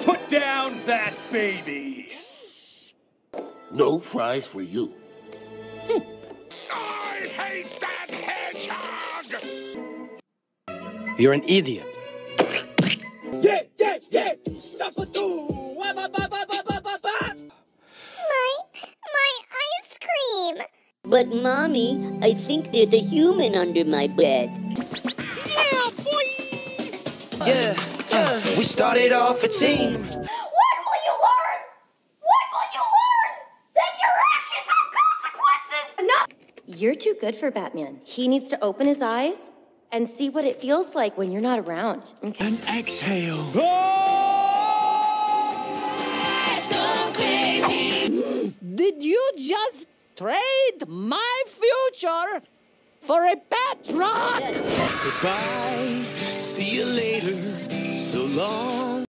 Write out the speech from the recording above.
Put down that baby! No fries for you. I hate that hedgehog! You're an idiot. Yeah! Stop it! My ice cream! But, Mommy, I think there's a human under my bed. Yeah, boy! Yeah, we started off a team. What will you learn? What will you learn? That your actions have consequences! No! You're too good for Batman. He needs to open his eyes and see what it feels like when you're not around. Okay? And exhale. Let's go crazy! Did you just trade my future for a pet rock? Goodbye, see you later, so long.